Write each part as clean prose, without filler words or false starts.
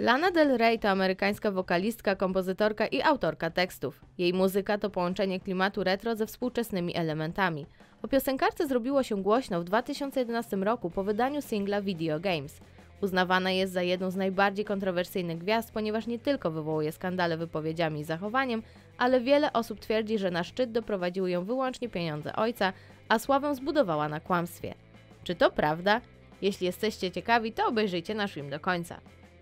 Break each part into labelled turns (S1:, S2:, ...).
S1: Lana Del Rey to amerykańska wokalistka, kompozytorka i autorka tekstów. Jej muzyka to połączenie klimatu retro ze współczesnymi elementami. O piosenkarce zrobiło się głośno w 2011 roku po wydaniu singla Video Games. Uznawana jest za jedną z najbardziej kontrowersyjnych gwiazd, ponieważ nie tylko wywołuje skandale wypowiedziami i zachowaniem, ale wiele osób twierdzi, że na szczyt doprowadziły ją wyłącznie pieniądze ojca, a sławę zbudowała na kłamstwie. Czy to prawda? Jeśli jesteście ciekawi, to obejrzyjcie nasz film do końca.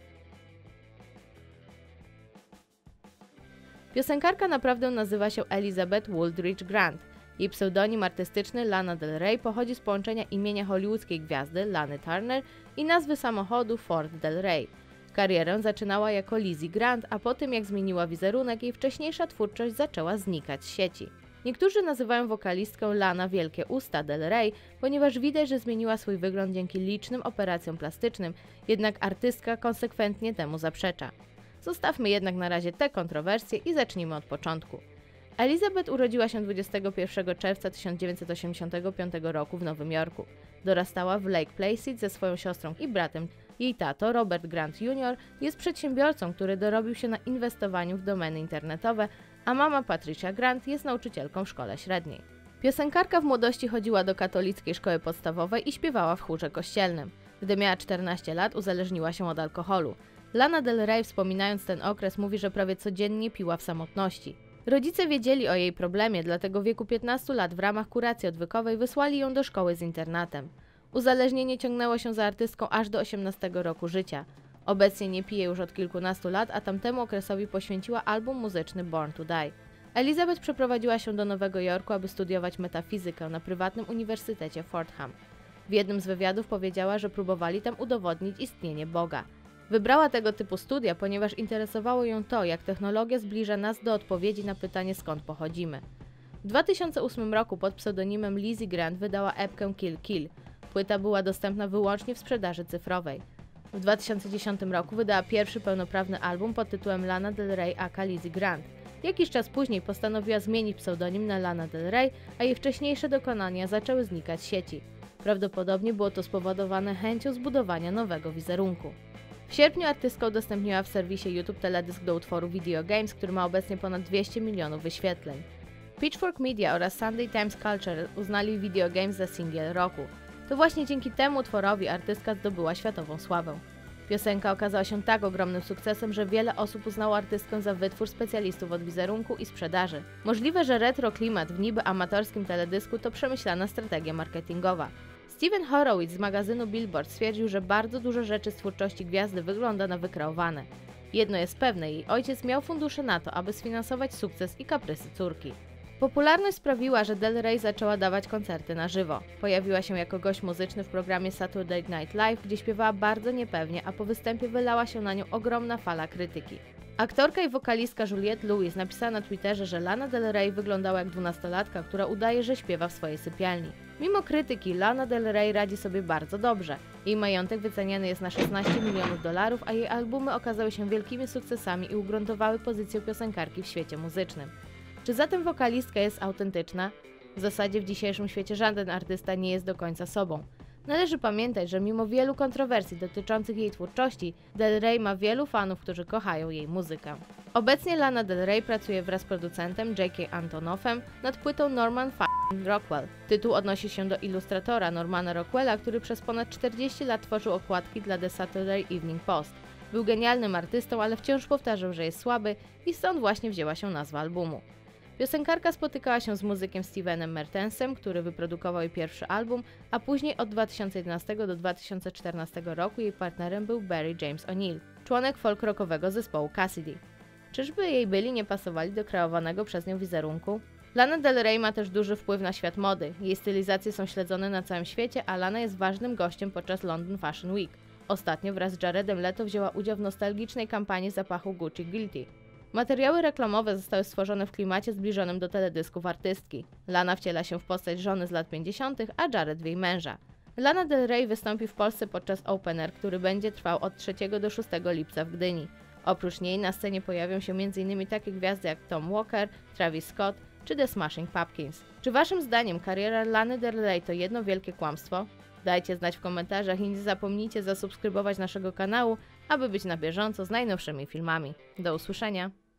S1: Piosenkarka naprawdę nazywa się Elizabeth Wooldridge Grant. Jej pseudonim artystyczny Lana Del Rey pochodzi z połączenia imienia hollywoodzkiej gwiazdy Lany Turner i nazwy samochodu Ford Del Rey. Karierę zaczynała jako Lizzie Grant, a po tym jak zmieniła wizerunek, jej wcześniejsza twórczość zaczęła znikać z sieci. Niektórzy nazywają wokalistkę Lana Wielkie Usta Del Rey, ponieważ widać, że zmieniła swój wygląd dzięki licznym operacjom plastycznym, jednak artystka konsekwentnie temu zaprzecza. Zostawmy jednak na razie te kontrowersje i zacznijmy od początku. Elizabeth urodziła się 21 czerwca 1985 roku w Nowym Jorku. Dorastała w Lake Placid ze swoją siostrą i bratem. Jej tato, Robert Grant Jr., jest przedsiębiorcą, który dorobił się na inwestowaniu w domeny internetowe, a mama Patricia Grant jest nauczycielką w szkole średniej. Piosenkarka w młodości chodziła do katolickiej szkoły podstawowej i śpiewała w chórze kościelnym. Gdy miała 14 lat, uzależniła się od alkoholu. Lana Del Rey, wspominając ten okres, mówi, że prawie codziennie piła w samotności. Rodzice wiedzieli o jej problemie, dlatego w wieku 15 lat w ramach kuracji odwykowej wysłali ją do szkoły z internatem. Uzależnienie ciągnęło się za artystką aż do 18 roku życia. Obecnie nie pije już od kilkunastu lat, a tamtemu okresowi poświęciła album muzyczny Born to Die. Elizabeth przeprowadziła się do Nowego Jorku, aby studiować metafizykę na prywatnym uniwersytecie Fordham. W jednym z wywiadów powiedziała, że próbowali tam udowodnić istnienie Boga. Wybrała tego typu studia, ponieważ interesowało ją to, jak technologia zbliża nas do odpowiedzi na pytanie, skąd pochodzimy. W 2008 roku pod pseudonimem Lizzie Grant wydała epkę Kill Kill. Płyta była dostępna wyłącznie w sprzedaży cyfrowej. W 2010 roku wydała pierwszy pełnoprawny album pod tytułem Lana Del Rey aka Lizzie Grant. Jakiś czas później postanowiła zmienić pseudonim na Lana Del Rey, a jej wcześniejsze dokonania zaczęły znikać z sieci. Prawdopodobnie było to spowodowane chęcią zbudowania nowego wizerunku. W sierpniu artystka udostępniła w serwisie YouTube teledysk do utworu Video Games, który ma obecnie ponad 200 milionów wyświetleń. Pitchfork Media oraz Sunday Times Culture uznali Video Games za singiel roku. To właśnie dzięki temu utworowi artystka zdobyła światową sławę. Piosenka okazała się tak ogromnym sukcesem, że wiele osób uznało artystkę za wytwór specjalistów od wizerunku i sprzedaży. Możliwe, że retro klimat w niby amatorskim teledysku to przemyślana strategia marketingowa. Steven Horowitz z magazynu Billboard stwierdził, że bardzo dużo rzeczy z twórczości gwiazdy wygląda na wykreowane. Jedno jest pewne, jej ojciec miał fundusze na to, aby sfinansować sukces i kaprysy córki. Popularność sprawiła, że Del Rey zaczęła dawać koncerty na żywo. Pojawiła się jako gość muzyczny w programie Saturday Night Live, gdzie śpiewała bardzo niepewnie, a po występie wylała się na nią ogromna fala krytyki. Aktorka i wokalistka Juliette Lewis napisała na Twitterze, że Lana Del Rey wyglądała jak 12-latka, która udaje, że śpiewa w swojej sypialni. Mimo krytyki, Lana Del Rey radzi sobie bardzo dobrze. Jej majątek wyceniany jest na 16 milionów dolarów, a jej albumy okazały się wielkimi sukcesami i ugruntowały pozycję piosenkarki w świecie muzycznym. Czy zatem wokalistka jest autentyczna? W zasadzie w dzisiejszym świecie żaden artysta nie jest do końca sobą. Należy pamiętać, że mimo wielu kontrowersji dotyczących jej twórczości, Del Rey ma wielu fanów, którzy kochają jej muzykę. Obecnie Lana Del Rey pracuje wraz z producentem J.K. Antonoffem nad płytą Norman f***ing Rockwell. Tytuł odnosi się do ilustratora Normana Rockwella, który przez ponad 40 lat tworzył okładki dla The Saturday Evening Post. Był genialnym artystą, ale wciąż powtarzał, że jest słaby i stąd właśnie wzięła się nazwa albumu. Piosenkarka spotykała się z muzykiem Stevenem Mertensem, który wyprodukował jej pierwszy album, a później od 2011 do 2014 roku jej partnerem był Barry James O'Neill, członek folk-rockowego zespołu Cassidy. Czyżby jej byli nie pasowali do kreowanego przez nią wizerunku? Lana Del Rey ma też duży wpływ na świat mody. Jej stylizacje są śledzone na całym świecie, a Lana jest ważnym gościem podczas London Fashion Week. Ostatnio wraz z Jaredem Leto wzięła udział w nostalgicznej kampanii zapachu Gucci Guilty. Materiały reklamowe zostały stworzone w klimacie zbliżonym do teledysków artystki. Lana wciela się w postać żony z lat 50., a Jared w jej męża. Lana Del Rey wystąpi w Polsce podczas Open Air, który będzie trwał od 3 do 6 lipca w Gdyni. Oprócz niej na scenie pojawią się m.in. takie gwiazdy jak Tom Walker, Travis Scott czy The Smashing Pumpkins. Czy waszym zdaniem kariera Lany Del Rey to jedno wielkie kłamstwo? Dajcie znać w komentarzach i nie zapomnijcie zasubskrybować naszego kanału, aby być na bieżąco z najnowszymi filmami. Do usłyszenia!